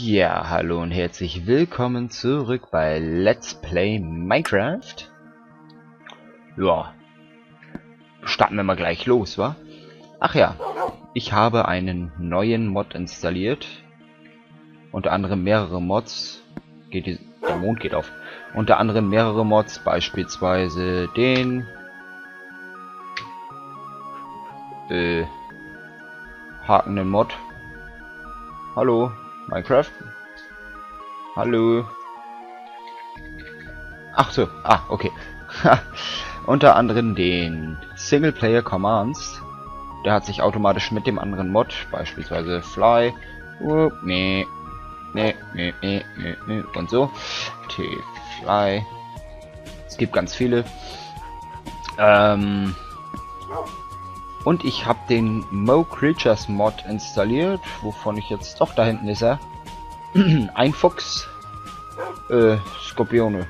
Ja, hallo und herzlich willkommen zurück bei Let's Play Minecraft. Ja, starten wir mal gleich los, wa? Ach ja, ich habe einen neuen Mod installiert. Unter anderem mehrere Mods. Der Mond geht auf. Unter anderem mehrere Mods, beispielsweise den hakenden Mod. Hallo, Minecraft? Hallo? Ach so, okay. Unter anderem den Singleplayer Commands. Der hat sich automatisch mit dem anderen Mod, beispielsweise Fly, und so. T-Fly. Es gibt ganz viele. Und ich habe den Mo Creatures Mod installiert, wovon ich jetzt doch, da hinten ist er. Ein Fuchs. Skorpione.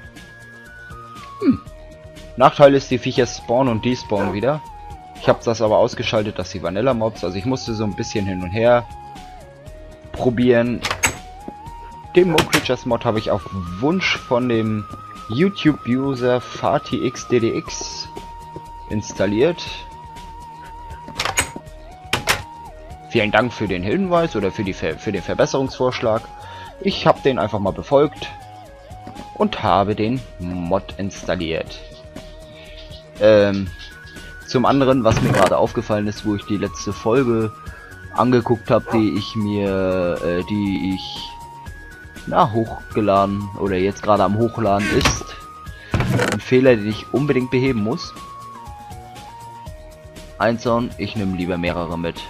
Nachteil ist, die Viecher spawnen und despawnen wieder. Ich habe das aber ausgeschaltet, dass die Vanilla Mobs, also ich musste so ein bisschen hin und her probieren. Den Mo Creatures Mod habe ich auf Wunsch von dem YouTube-User FatiXDDX installiert. Vielen Dank für den Hinweis oder für den Verbesserungsvorschlag. Ich habe den einfach mal befolgt und habe den Mod installiert. Zum anderen, was mir gerade aufgefallen ist, wo ich die letzte Folge angeguckt habe, die ich hochgeladen oder jetzt gerade am Hochladen ist. Ein Fehler, den ich unbedingt beheben muss. Einzeln, ich nehme lieber mehrere mit.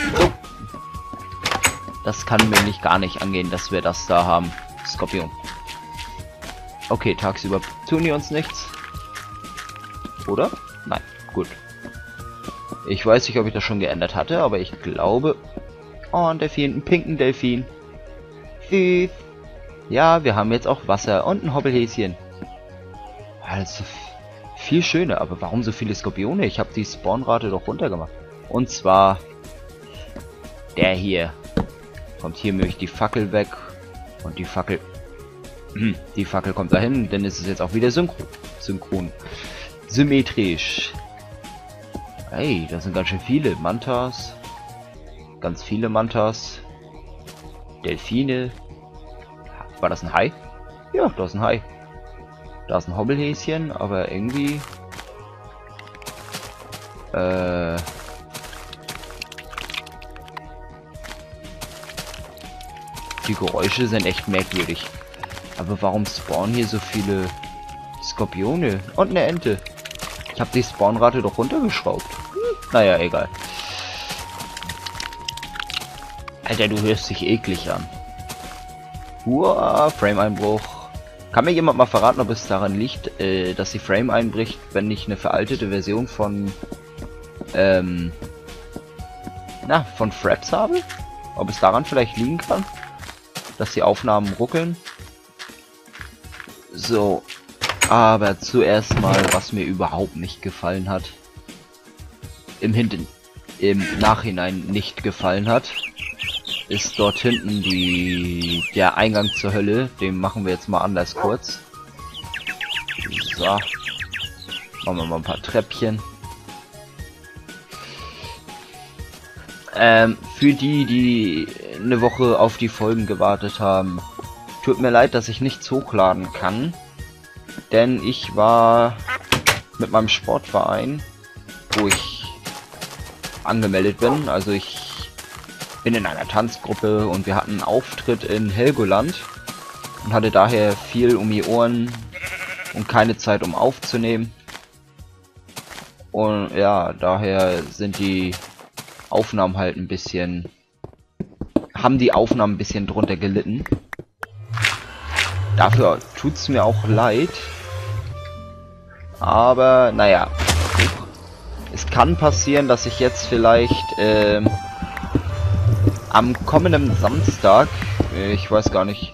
Das kann mir gar nicht angehen, dass wir das da haben. Skorpion. Okay, tagsüber tun die uns nichts. Oder? Nein, gut. Ich weiß nicht, ob ich das schon geändert hatte, aber ich glaube... Oh, ein Delfin, ein pinken Delfin. Süß. Ja, wir haben jetzt auch Wasser und ein Hobbelhäschen. Also, viel schöner, aber warum so viele Skorpione? Ich habe die Spawnrate doch runtergemacht. Und zwar... Der hier. Kommt hier nämlich die Fackel weg. Und die Fackel... Die Fackel kommt dahin, dann ist es jetzt auch wieder synchron. Symmetrisch. Hey, das sind ganz schön viele Mantas. Ganz viele Mantas. Delfine. War das ein Hai? Ja, da ist ein Hai. Da ist ein Hobbelhäschen, aber irgendwie... Die Geräusche sind echt merkwürdig. Aber warum spawnen hier so viele Skorpione? Und eine Ente. Ich habe die Spawnrate doch runtergeschraubt. Naja, egal. Alter, du hörst dich eklig an. Frame-Einbruch. Kann mir jemand mal verraten, ob es daran liegt, dass die Frame einbricht, wenn ich eine veraltete Version von von Fraps habe? Ob es daran vielleicht liegen kann? Dass die Aufnahmen ruckeln. So, aber zuerst mal, was mir überhaupt nicht gefallen hat, im Nachhinein nicht gefallen hat, ist dort hinten der Eingang zur Hölle. Den machen wir jetzt mal anders kurz. So, machen wir mal ein paar Treppchen. Für die eine Woche auf die Folgen gewartet haben, tut mir leid, dass ich nichts hochladen kann, denn ich war mit meinem Sportverein, wo ich angemeldet bin, also ich bin in einer Tanzgruppe und wir hatten einen Auftritt in Helgoland und hatte daher viel um die Ohren und keine Zeit, um aufzunehmen. Und ja, daher sind die Aufnahmen halt ein bisschen... haben die Aufnahmen ein bisschen drunter gelitten. Dafür tut's mir auch leid. Aber, naja. Es kann passieren, dass ich jetzt vielleicht am kommenden Samstag... ich weiß gar nicht...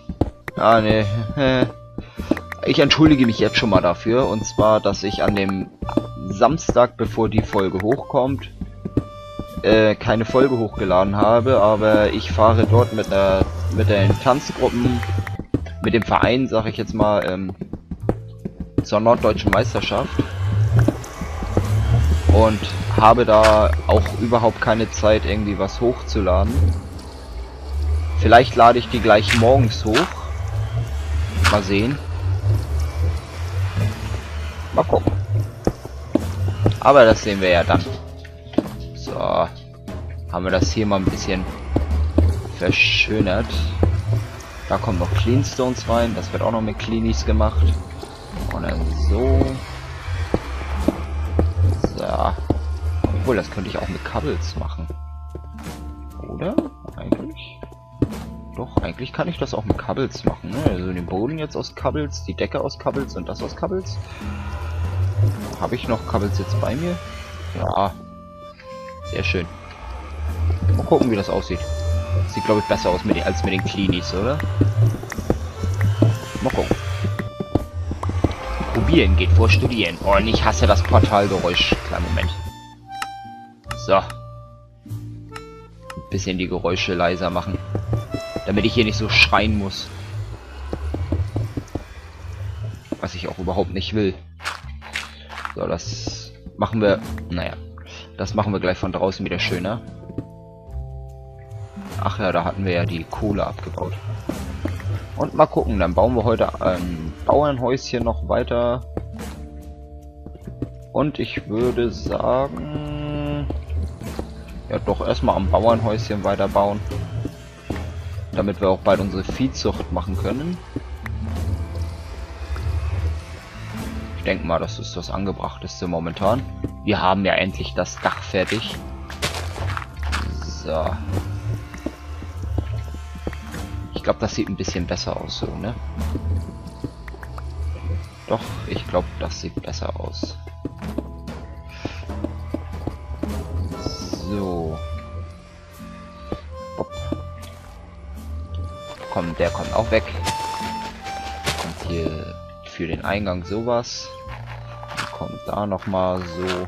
ich entschuldige mich jetzt schon mal dafür. Und zwar, dass ich an dem Samstag, bevor die Folge hochkommt, keine Folge hochgeladen habe, aber ich fahre dort mit einer mit den Tanzgruppen, mit dem Verein, sage ich jetzt mal, zur norddeutschen Meisterschaft. Und habe da auch überhaupt keine Zeit, irgendwie was hochzuladen. Vielleicht lade ich die gleich morgens hoch. Mal sehen. Mal gucken. Aber das sehen wir ja dann. So. Haben wir das hier mal ein bisschen verschönert. Da kommen noch Cleanstones rein. Das wird auch noch mit Cleanies gemacht. Und dann so. So. Obwohl, das könnte ich auch mit Cobbles machen. Oder? Eigentlich? Doch, eigentlich kann ich das auch mit Cobbles machen. Ne? Also den Boden jetzt aus Cobbles, die Decke aus Cobbles und das aus Cobbles. Habe ich noch Cobbles jetzt bei mir? Ja. Sehr schön. Mal gucken, wie das aussieht. Sieht, glaube ich, besser aus als mit den Cleanies, oder? Mal gucken. Probieren geht vor Studieren. Oh, und ich hasse das Portalgeräusch. Kleinen Moment. So. Ein bisschen die Geräusche leiser machen. Damit ich hier nicht so schreien muss. Was ich auch überhaupt nicht will. So, das machen wir... Naja. Das machen wir gleich von draußen wieder schöner. Ach ja, da hatten wir ja die Kohle abgebaut. Und mal gucken, dann bauen wir heute ein Bauernhäuschen noch weiter. Und ich würde sagen... Ja, doch erstmal am Bauernhäuschen weiterbauen. Damit wir auch bald unsere Viehzucht machen können. Ich denke mal, das ist das Angebrachteste momentan. Wir haben ja endlich das Dach fertig. So. Ich glaube, das sieht ein bisschen besser aus, so, ne? Doch, ich glaube, das sieht besser aus. So. Hopp. Komm, der kommt auch weg. Kommt hier für den Eingang sowas. Dann kommt da noch mal so.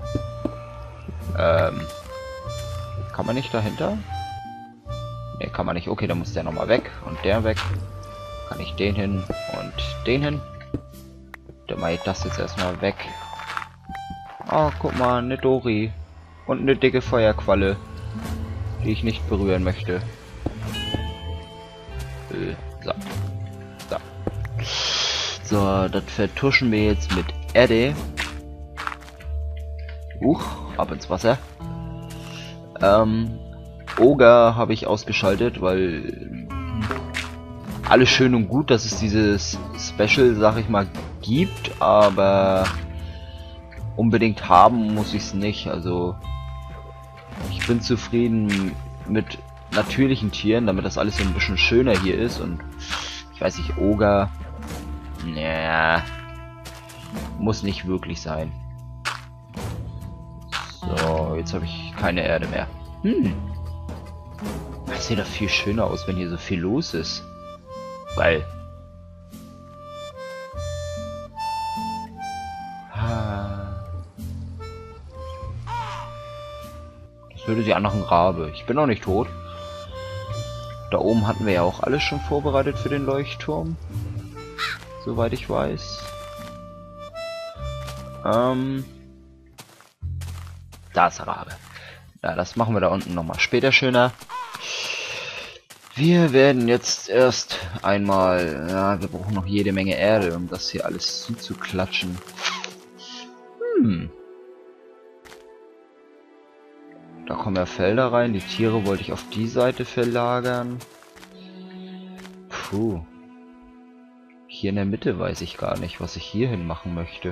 Kann man nicht dahinter? Ne, kann man nicht. Okay, dann muss der noch mal weg und der weg. Kann ich den hin und den hin. Dann mache ich das jetzt erstmal weg. Ah, guck mal, eine Dori. Und eine dicke Feuerqualle, die ich nicht berühren möchte. So. So. So, das vertuschen wir jetzt mit Erde. Ab ins Wasser. Ogre habe ich ausgeschaltet, weil alles schön und gut, dass es dieses Special, sag ich mal, gibt, aber unbedingt haben muss ich es nicht. Also ich bin zufrieden mit natürlichen Tieren, damit das alles so ein bisschen schöner hier ist. Und ich weiß nicht, Ogre, naja, muss nicht wirklich sein. So, jetzt habe ich keine Erde mehr. Das sieht doch viel schöner aus, wenn hier so viel los ist. Weil das würde sich an nach einem Rabe. Ich bin noch nicht tot. Da oben hatten wir ja auch alles schon vorbereitet für den Leuchtturm. Soweit ich weiß. Da ist der Rabe. Ja, das machen wir da unten nochmal später schöner. Wir werden jetzt erst einmal... Ja, wir brauchen noch jede Menge Erde, um das hier alles zuzuklatschen. Da kommen ja Felder rein. Die Tiere wollte ich auf die Seite verlagern. Puh. Hier in der Mitte weiß ich gar nicht, was ich hier hin machen möchte.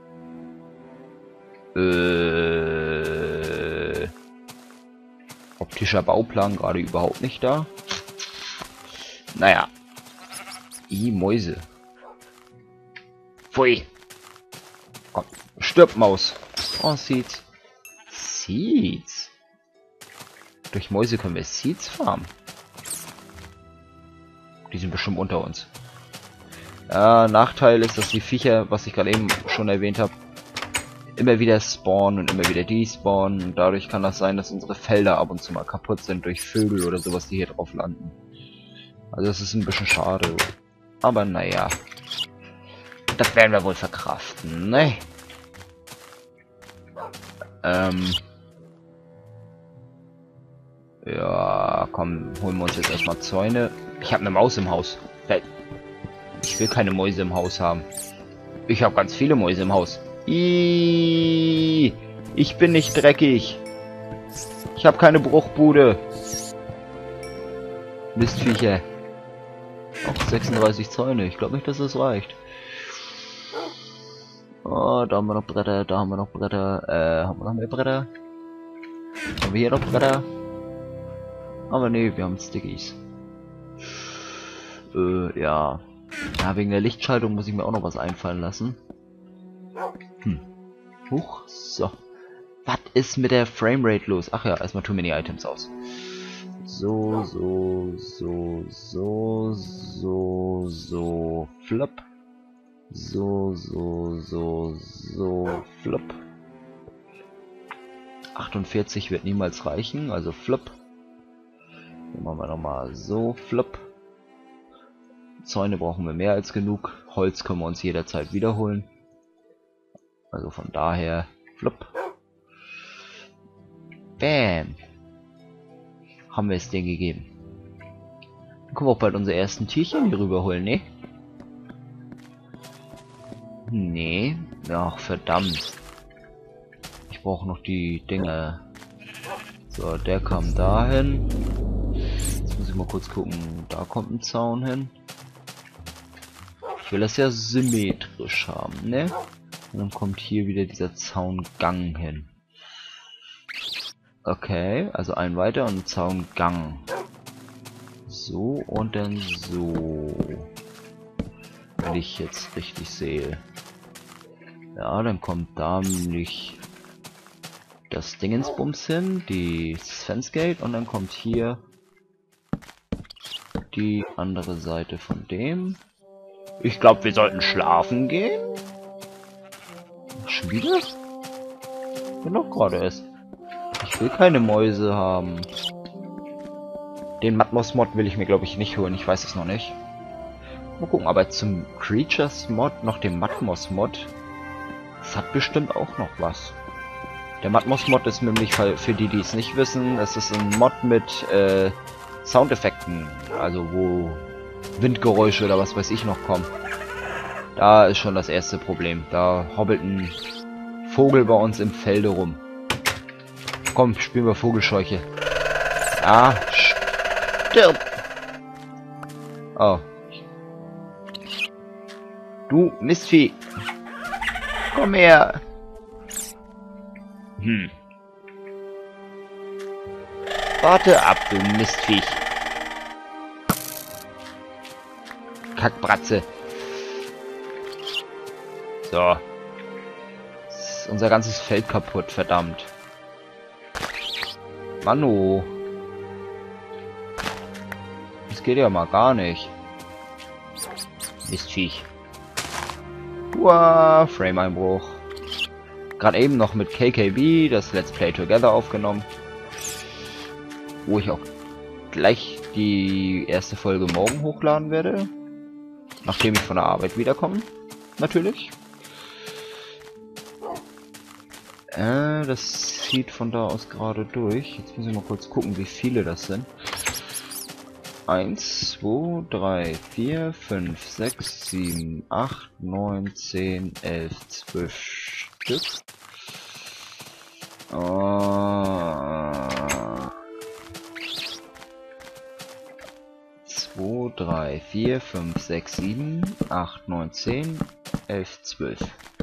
Optischer Bauplan gerade überhaupt nicht da. Naja. Mäuse. Pfui. Komm, stirb Maus. Oh, Seeds. Seeds. Durch Mäuse können wir Seeds farmen. Die sind bestimmt unter uns. Nachteil ist, dass die Viecher, was ich gerade eben schon erwähnt habe, immer wieder spawnen und immer wieder despawnen. Und dadurch kann das sein, dass unsere Felder ab und zu mal kaputt sind durch Vögel oder sowas, die hier drauf landen. Also das ist ein bisschen schade. Aber naja. Das werden wir wohl verkraften, ne? Ja, komm, holen wir uns jetzt erstmal Zäune. Ich habe eine Maus im Haus. Ich will keine Mäuse im Haus haben. Ich habe ganz viele Mäuse im Haus. Ich bin nicht dreckig. Ich habe keine Bruchbude. Mistviecher. Auch 36 Zäune. Ich glaube nicht, dass das reicht. Oh, da haben wir noch Bretter. Da haben wir noch Bretter. Haben wir noch mehr Bretter? Haben wir hier noch Bretter? Aber nee, wir haben Stickies. Ja. Ja, wegen der Lichtschaltung muss ich mir auch noch was einfallen lassen. Huch, so. Was ist mit der Framerate los? Ach ja, erstmal Too Many Items aus. So, flop. So, flop. 48 wird niemals reichen, also flop. Dann machen wir nochmal so, flop. Zäune brauchen wir mehr als genug. Holz können wir uns jederzeit wiederholen. Also von daher, flop. Bam. Haben wir es denen gegeben. Dann können wir auch bald unsere ersten Tierchen hier rüberholen, ne? Nee. Ach, verdammt. Ich brauche noch die Dinge. So, der kam dahin. Jetzt muss ich mal kurz gucken. Da kommt ein Zaun hin. Ich will das ja symmetrisch haben, ne? Und dann kommt hier wieder dieser Zaungang hin. Okay, also ein weiter und ein Zaungang. So und dann so. Wenn ich jetzt richtig sehe. Ja, dann kommt da nämlich das Dingensbums hin, die Fensgate, und dann kommt hier die andere Seite von dem. Ich glaube, wir sollten schlafen gehen. Schon wieder? Ich bin doch gerade erst. Ich will keine Mäuse haben. Den Matmos-Mod will ich mir, glaube ich, nicht holen. Ich weiß es noch nicht. Mal gucken, aber zum Creatures-Mod noch den Matmos-Mod. Das hat bestimmt auch noch was. Der Matmos-Mod ist nämlich, für die, die es nicht wissen, es ist ein Mod mit Soundeffekten. Also wo Windgeräusche oder was weiß ich noch kommen. Da ist schon das erste Problem. Da hobbelt ein Vogel bei uns im Felde rum. Komm, spielen wir Vogelscheuche. Ah, stirb! Oh. Du Mistvieh! Komm her! Warte ab, du Mistviech! Kackbratze! So. Ist unser ganzes Feld kaputt, verdammt. Manu. Das geht ja mal gar nicht. Mistviech. Wow, Frame-Einbruch. Gerade eben noch mit KKB das Let's Play Together aufgenommen. Wo ich auch gleich die erste Folge morgen hochladen werde. Nachdem ich von der Arbeit wiederkomme. Natürlich. Das zieht von da aus gerade durch. Jetzt muss ich mal kurz gucken, wie viele das sind. 1, 2, 3, 4, 5, 6, 7, 8, 9, 10, 11, 12 Stück. 2, 3, 4, 5, 6, 7, 8, 9, 10, 11, 12.